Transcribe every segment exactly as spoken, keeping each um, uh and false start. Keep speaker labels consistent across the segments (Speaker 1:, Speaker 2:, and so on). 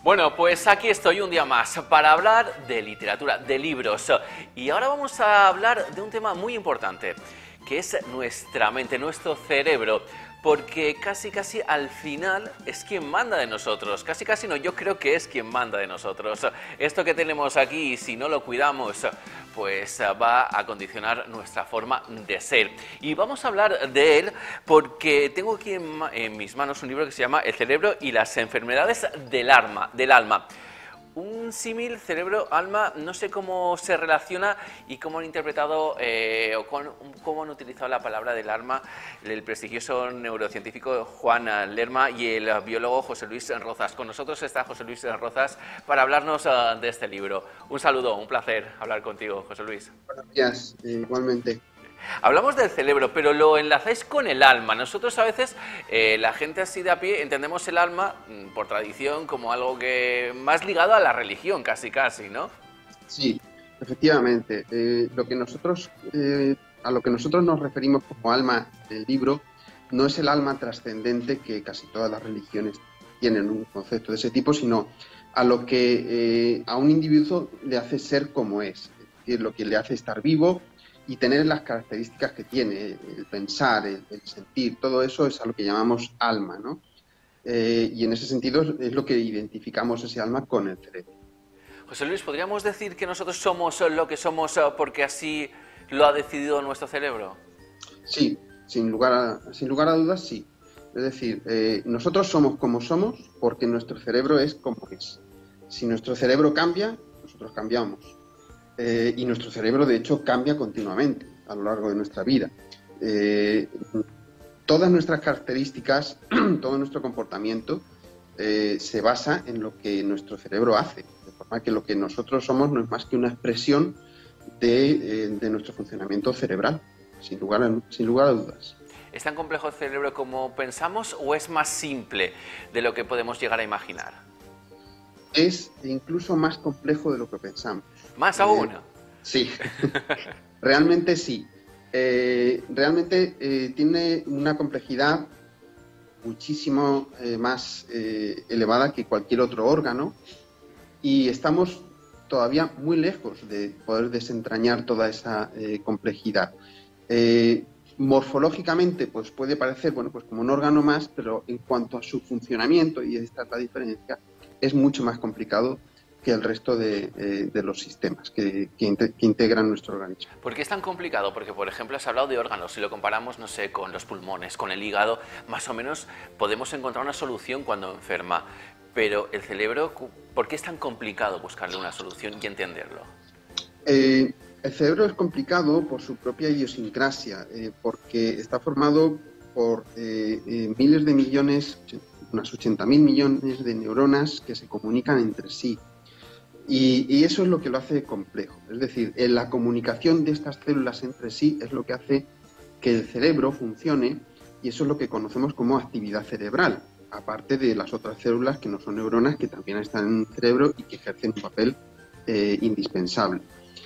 Speaker 1: Bueno, pues aquí estoy un día más para hablar de literatura, de libros. Y ahora vamos a hablar de un tema muy importante, que es nuestra mente, nuestro cerebro. Porque casi casi al final es quien manda de nosotros. Casi casi no, yo creo que es quien manda de nosotros. Esto que tenemos aquí, si no lo cuidamos, pues va a condicionar nuestra forma de ser. Y vamos a hablar de él porque tengo aquí en, en mis manos un libro que se llama El cerebro y las enfermedades del alma. Del alma. Un símil cerebro-alma, no sé cómo se relaciona y cómo han interpretado eh, o con, cómo han utilizado la palabra del alma el prestigioso neurocientífico Juan Lerma y el biólogo José Luis Rozas. Con nosotros está José Luis Rozas para hablarnos uh, de este libro. Un saludo, un placer hablar contigo, José Luis.
Speaker 2: Buenos días, eh, igualmente.
Speaker 1: Hablamos del cerebro, pero lo enlazáis con el alma. Nosotros a veces, eh, la gente así de a pie, entendemos el alma, por tradición, como algo que más ligado a la religión, casi casi, ¿no?
Speaker 2: Sí, efectivamente. Eh, lo que nosotros, eh, a lo que nosotros nos referimos como alma del libro no es el alma trascendente que casi todas las religiones tienen un concepto de ese tipo, sino a lo que eh, a un individuo le hace ser como es, es decir, lo que le hace estar vivo y tener las características que tiene, el pensar, el, el sentir, todo eso es a lo que llamamos alma, ¿no? Eh, y en ese sentido es lo que identificamos ese alma con el cerebro.
Speaker 1: José Luis, ¿podríamos decir que nosotros somos lo que somos porque así lo ha decidido nuestro cerebro?
Speaker 2: Sí, sin lugar a, sin lugar a dudas, sí. Es decir, eh, nosotros somos como somos porque nuestro cerebro es como es. Si nuestro cerebro cambia, nosotros cambiamos. Eh, y nuestro cerebro, de hecho, cambia continuamente a lo largo de nuestra vida. Eh, todas nuestras características, todo nuestro comportamiento eh, se basa en lo que nuestro cerebro hace, de forma que lo que nosotros somos no es más que una expresión de, eh, de nuestro funcionamiento cerebral, sin lugar a, sin lugar a dudas.
Speaker 1: ¿Es tan complejo el cerebro como pensamos o es más simple de lo que podemos llegar a imaginar?
Speaker 2: Es incluso más complejo de lo que pensamos.
Speaker 1: ¿Más aún?
Speaker 2: Eh, sí, realmente sí. Eh, realmente eh, tiene una complejidad muchísimo eh, más eh, elevada que cualquier otro órgano y estamos todavía muy lejos de poder desentrañar toda esa eh, complejidad. Eh, morfológicamente pues puede parecer bueno, pues como un órgano más, pero en cuanto a su funcionamiento, y esta es la diferencia, es mucho más complicado que el resto de, eh, de los sistemas que, que, inte que integran nuestro organismo.
Speaker 1: ¿Por qué es tan complicado? Porque, por ejemplo, has hablado de órganos. Si lo comparamos, no sé, con los pulmones, con el hígado, más o menos podemos encontrar una solución cuando enferma. Pero el cerebro, ¿por qué es tan complicado buscarle una solución y entenderlo?
Speaker 2: Eh, el cerebro es complicado por su propia idiosincrasia, eh, porque está formado por eh, eh, miles de millones, unas ochenta mil millones de neuronas que se comunican entre sí. Y, y eso es lo que lo hace complejo. Es decir, en la comunicación de estas células entre sí es lo que hace que el cerebro funcione, y eso es lo que conocemos como actividad cerebral, aparte de las otras células que no son neuronas, que también están en el cerebro y que ejercen un papel eh, indispensable.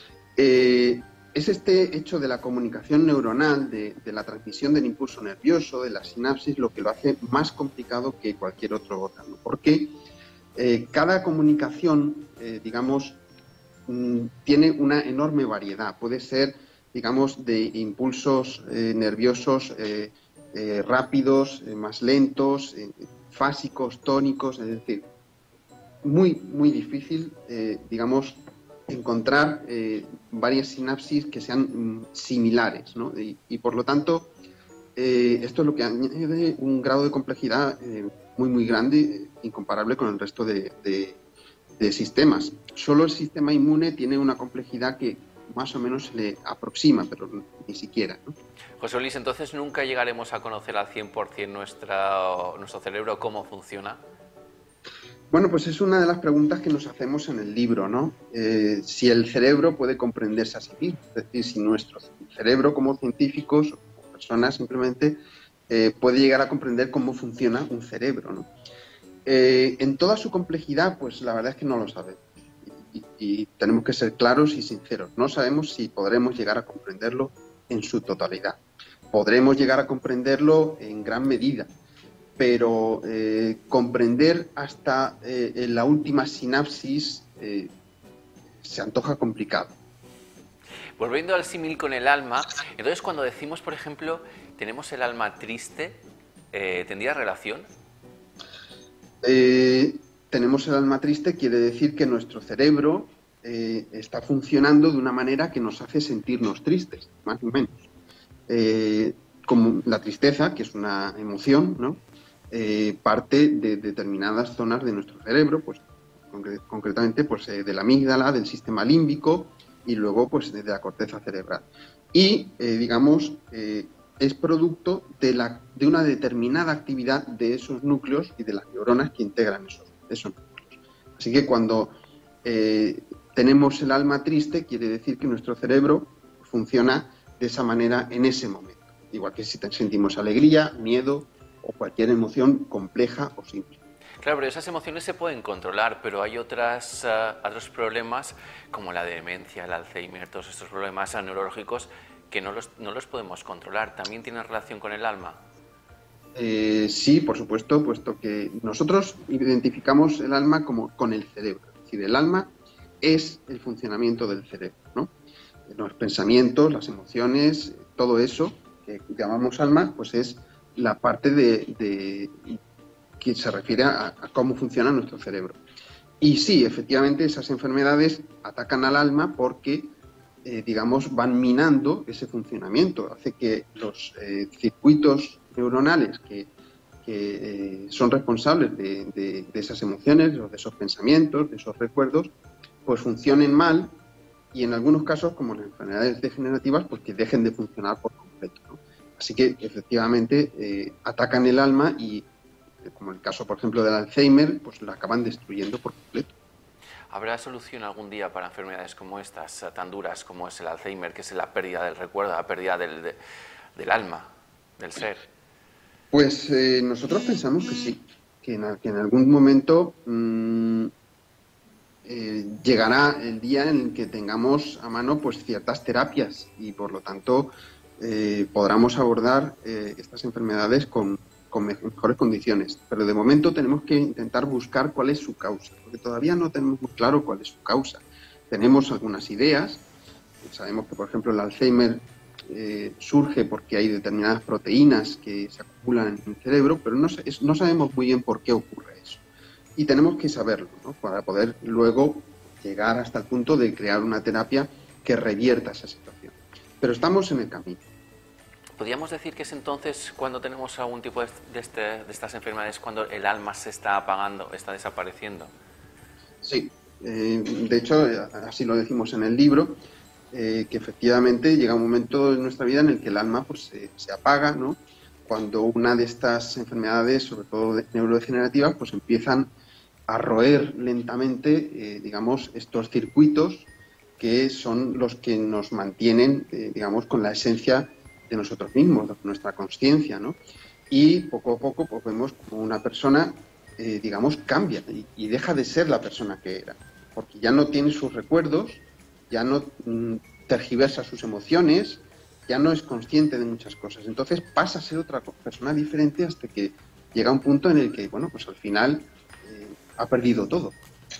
Speaker 2: Eh, es este hecho de la comunicación neuronal, de, de la transmisión del impulso nervioso, de la sinapsis, lo que lo hace más complicado que cualquier otro órgano. Porque eh, cada comunicación, eh, digamos, mmm, tiene una enorme variedad. Puede ser, digamos, de impulsos eh, nerviosos eh, eh, rápidos, eh, más lentos, eh, fásicos, tónicos, es decir, muy, muy difícil, eh, digamos, encontrar eh, varias sinapsis que sean mm, similares, ¿no? Y, y por lo tanto, eh, esto es lo que añade un grado de complejidad eh, muy, muy grande, eh, incomparable con el resto de, de, de sistemas. Solo el sistema inmune tiene una complejidad que más o menos se le aproxima, pero ni siquiera, ¿no?
Speaker 1: José Luis, entonces nunca llegaremos a conocer al cien por cien nuestra, nuestro cerebro, cómo funciona.
Speaker 2: Bueno, pues es una de las preguntas que nos hacemos en el libro, ¿no? Eh, si el cerebro puede comprenderse a sí mismo, es decir, si nuestro cerebro como científicos, como personas simplemente, eh, puede llegar a comprender cómo funciona un cerebro, ¿no? Eh, en toda su complejidad, pues la verdad es que no lo sabemos. Y, y tenemos que ser claros y sinceros. No sabemos si podremos llegar a comprenderlo en su totalidad. Podremos llegar a comprenderlo en gran medida, pero eh, comprender hasta eh, la última sinapsis eh, se antoja complicado.
Speaker 1: Volviendo al símil con el alma, entonces cuando decimos, por ejemplo, tenemos el alma triste, eh, ¿tendría relación?
Speaker 2: Eh, tenemos el alma triste quiere decir que nuestro cerebro eh, está funcionando de una manera que nos hace sentirnos tristes, más o menos. Eh, como la tristeza, que es una emoción, ¿no? Eh, parte de determinadas zonas de nuestro cerebro, pues concre concretamente pues, eh, de la amígdala, del sistema límbico y luego pues de la corteza cerebral. Y, eh, digamos, eh, es producto de, la, de una determinada actividad de esos núcleos y de las neuronas que integran esos, esos núcleos. Así que cuando eh, tenemos el alma triste, quiere decir que nuestro cerebro funciona de esa manera en ese momento. Igual que si sentimos alegría, miedo o cualquier emoción compleja o simple.
Speaker 1: Claro, pero esas emociones se pueden controlar, pero hay otras, uh, otros problemas como la demencia, el Alzheimer, todos estos problemas uh, neurológicos que no los, no los podemos controlar. ¿También tienen relación con el alma?
Speaker 2: Eh, sí, por supuesto, puesto que nosotros identificamos el alma como con el cerebro. Es decir, el alma es el funcionamiento del cerebro, ¿no? Los pensamientos, las emociones, todo eso que llamamos alma, pues es la parte de, de que se refiere a, a cómo funciona nuestro cerebro. Y sí, efectivamente, esas enfermedades atacan al alma porque, eh, digamos, van minando ese funcionamiento. Hace que los eh, circuitos neuronales que, que eh, son responsables de, de, de esas emociones, de esos pensamientos, de esos recuerdos, pues funcionen mal y en algunos casos, como las enfermedades degenerativas, pues que dejen de funcionar por completo, ¿no? Así que, efectivamente, eh, atacan el alma y, como el caso, por ejemplo, del Alzheimer, pues la acaban destruyendo por completo.
Speaker 1: ¿Habrá solución algún día para enfermedades como estas, tan duras como es el Alzheimer, que es la pérdida del recuerdo, la pérdida del, de, del alma, del ser?
Speaker 2: Pues eh, nosotros pensamos que sí, que en, que en algún momento mmm, eh, llegará el día en el que tengamos a mano pues ciertas terapias y, por lo tanto, eh, podamos abordar eh, estas enfermedades con con mejores condiciones, pero de momento tenemos que intentar buscar cuál es su causa, porque todavía no tenemos muy claro cuál es su causa. Tenemos algunas ideas, sabemos que, por ejemplo, el Alzheimer eh, surge porque hay determinadas proteínas que se acumulan en el cerebro, pero no, no sabemos muy bien por qué ocurre eso. Y tenemos que saberlo, ¿no? Para poder luego llegar hasta el punto de crear una terapia que revierta esa situación. Pero estamos en el camino.
Speaker 1: ¿Podríamos decir que es entonces cuando tenemos algún tipo de, este, de estas enfermedades, cuando el alma se está apagando, está desapareciendo?
Speaker 2: Sí, eh, de hecho, así lo decimos en el libro, eh, que efectivamente llega un momento en nuestra vida en el que el alma pues, se, se apaga, ¿no? Cuando una de estas enfermedades, sobre todo neurodegenerativas, pues empiezan a roer lentamente, eh, digamos, estos circuitos que son los que nos mantienen, eh, digamos, con la esencia de nosotros mismos, de nuestra conciencia, ¿no? Y poco a poco pues vemos como una persona, eh, digamos, cambia y, y deja de ser la persona que era, porque ya no tiene sus recuerdos, ya no mm, tergiversa sus emociones, ya no es consciente de muchas cosas. Entonces pasa a ser otra persona diferente hasta que llega un punto en el que, bueno, pues al final eh, ha perdido todo.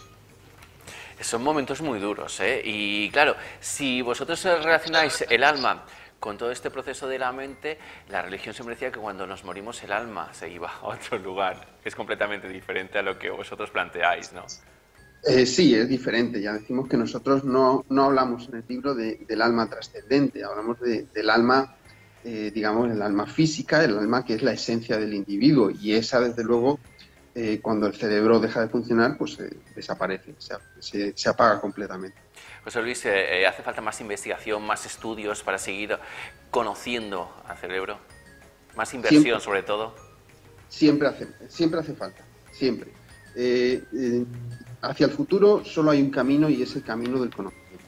Speaker 1: Son momentos muy duros, ¿eh? Y claro, si vosotros relacionáis el alma con todo este proceso de la mente, la religión siempre decía que cuando nos morimos el alma se iba a otro lugar. Es completamente diferente a lo que vosotros planteáis, ¿no?
Speaker 2: Eh, sí, es diferente. Ya decimos que nosotros no, no hablamos en el libro de, del alma trascendente, hablamos de, del alma, eh, digamos, el alma física, el alma que es la esencia del individuo, y esa, desde luego, eh, cuando el cerebro deja de funcionar, pues eh, desaparece, se, se, se apaga completamente.
Speaker 1: José Luis, eh, ¿hace falta más investigación, más estudios para seguir conociendo al cerebro? ¿Más inversión, siempre, sobre todo?
Speaker 2: Siempre hace, siempre hace falta, siempre. Eh, eh, hacia el futuro solo hay un camino y es el camino del conocimiento.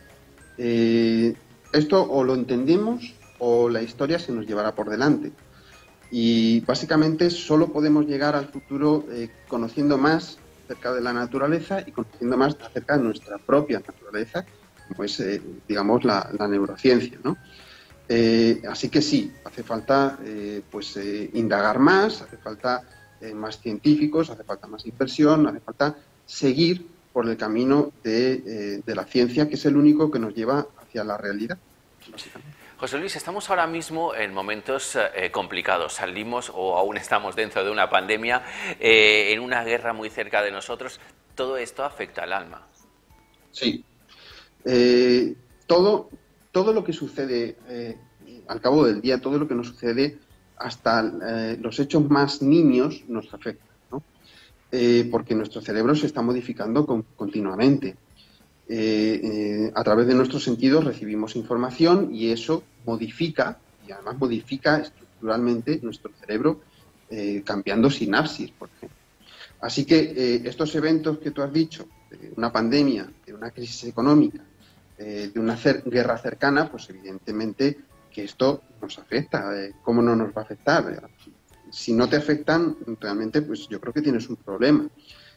Speaker 2: Eh, esto o lo entendemos o la historia se nos llevará por delante. Y básicamente solo podemos llegar al futuro eh, conociendo más acerca de la naturaleza y conociendo más acerca de nuestra propia naturaleza, como es, eh, digamos, la, la neurociencia, ¿no? Eh, así que sí, hace falta eh, pues eh, indagar más, hace falta eh, más científicos, hace falta más inversión, hace falta seguir por el camino de, eh, de la ciencia, que es el único que nos lleva hacia la realidad, básicamente.
Speaker 1: José Luis, estamos ahora mismo en momentos eh, complicados. Salimos o aún estamos dentro de una pandemia, eh, en una guerra muy cerca de nosotros. Todo esto afecta al alma.
Speaker 2: Sí. Eh, todo, todo lo que sucede eh, al cabo del día, todo lo que nos sucede, hasta eh, los hechos más niños, nos afecta, ¿no? Eh, porque nuestro cerebro se está modificando con, continuamente. Eh, eh, a través de nuestros sentidos recibimos información y eso modifica, y además modifica estructuralmente nuestro cerebro, eh, cambiando sinapsis, por ejemplo. Así que eh, estos eventos que tú has dicho, de una pandemia, de una crisis económica, eh, de una cer guerra cercana, pues evidentemente que esto nos afecta. Eh, ¿Cómo no nos va a afectar? Si no te afectan, realmente, pues yo creo que tienes un problema.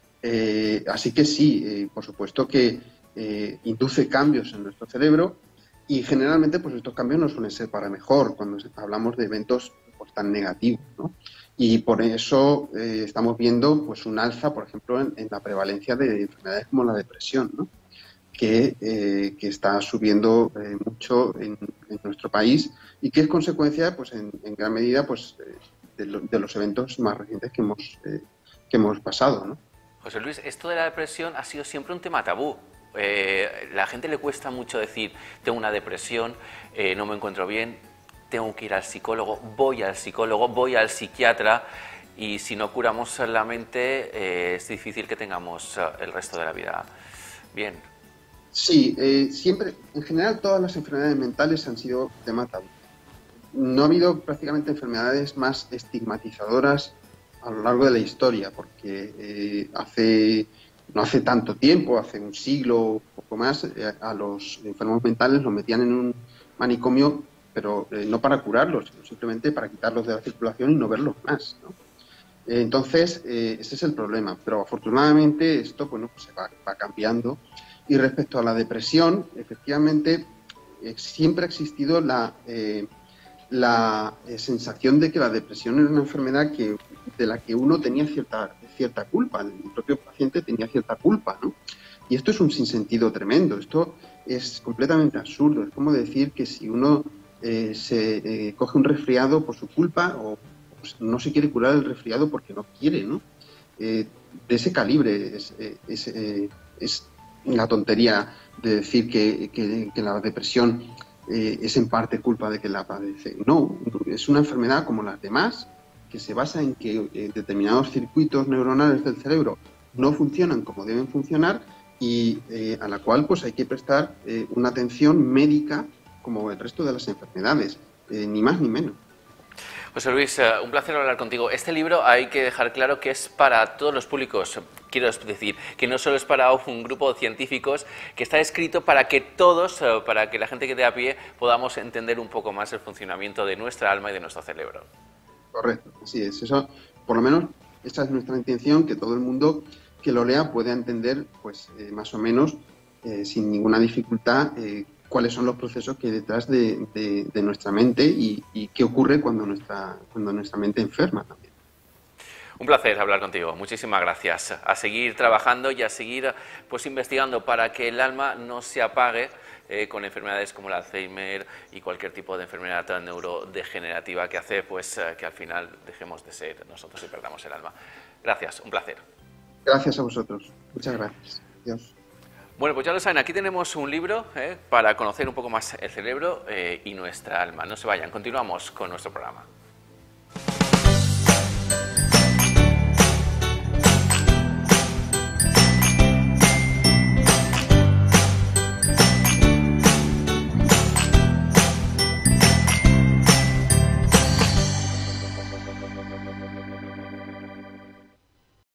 Speaker 2: Eh, así que sí, eh, por supuesto que eh, induce cambios en nuestro cerebro y generalmente pues estos cambios no suelen ser para mejor cuando hablamos de eventos pues, tan negativos, ¿no? Y por eso eh, estamos viendo pues un alza, por ejemplo, en, en la prevalencia de enfermedades como la depresión, ¿no? que, eh, que está subiendo eh, mucho en, en nuestro país y que es consecuencia, pues en, en gran medida, pues eh, de, lo, de los eventos más recientes que hemos, eh, que hemos pasado, ¿no?
Speaker 1: José Luis, esto de la depresión ha sido siempre un tema tabú. Eh, la gente le cuesta mucho decir, tengo una depresión, eh, no me encuentro bien, tengo que ir al psicólogo, voy al psicólogo, voy al psiquiatra, y si no curamos la mente eh, es difícil que tengamos uh, el resto de la vida bien.
Speaker 2: Sí, eh, siempre, en general todas las enfermedades mentales han sido tema tabú. No ha habido prácticamente enfermedades más estigmatizadoras a lo largo de la historia, porque eh, hace no hace tanto tiempo, hace un siglo o poco más, eh, a los enfermos mentales los metían en un manicomio, pero eh, no para curarlos, sino simplemente para quitarlos de la circulación y no verlos más, ¿no? Eh, entonces, eh, ese es el problema, pero afortunadamente esto bueno, pues se va, va cambiando. Y respecto a la depresión, efectivamente, eh, siempre ha existido la... Eh, la eh, sensación de que la depresión era una enfermedad que, de la que uno tenía cierta, cierta culpa, el propio paciente tenía cierta culpa, ¿no? Y esto es un sinsentido tremendo, esto es completamente absurdo, es como decir que si uno eh, se eh, coge un resfriado por su culpa o pues, no se quiere curar el resfriado porque no quiere, ¿no? Eh, de ese calibre es, es, es, es la tontería de decir que, que, que la depresión Eh, es en parte culpa de que la padece. No, es una enfermedad como las demás, que se basa en que eh, determinados circuitos neuronales del cerebro no funcionan como deben funcionar y eh, a la cual pues hay que prestar eh, una atención médica como el resto de las enfermedades, eh, ni más ni menos.
Speaker 1: José Luis, un placer hablar contigo. Este libro hay que dejar claro que es para todos los públicos. Quiero decir, que no solo es para un grupo de científicos, que está escrito para que todos, para que la gente que esté a pie, podamos entender un poco más el funcionamiento de nuestra alma y de nuestro cerebro.
Speaker 2: Correcto, así es. Eso, por lo menos, esa es nuestra intención, que todo el mundo que lo lea pueda entender, pues, eh, más o menos, eh, sin ninguna dificultad, eh, cuáles son los procesos que hay detrás de, de, de nuestra mente y, y qué ocurre cuando nuestra, cuando nuestra mente enferma también.
Speaker 1: Un placer hablar contigo, muchísimas gracias. A seguir trabajando y a seguir pues, investigando para que el alma no se apague eh, con enfermedades como el Alzheimer y cualquier tipo de enfermedad neurodegenerativa que hace pues, eh, que al final dejemos de ser nosotros y perdamos el alma. Gracias, un placer.
Speaker 2: Gracias a vosotros, muchas gracias. Adiós.
Speaker 1: Bueno, pues ya lo saben, aquí tenemos un libro eh, para conocer un poco más el cerebro eh, y nuestra alma. No se vayan, continuamos con nuestro programa.